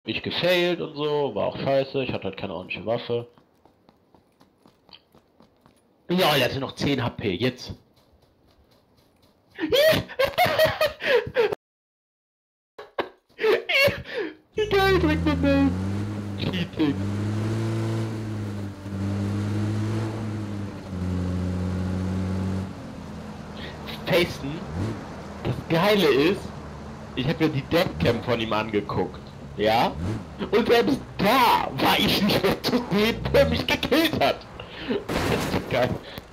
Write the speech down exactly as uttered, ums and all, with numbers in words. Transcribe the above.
Ich gefailt und so, war auch scheiße, ich hatte halt keine ordentliche Waffe. Ja, er hatte noch zehn H P, jetzt. Wie geil, direkt mit dem Cheating. Facen, das Geile ist, ich habe mir die Deckcam von ihm angeguckt, ja? Und selbst da war ich nicht mehr zu sehen, der mich gekillt hat. Das ist so geil.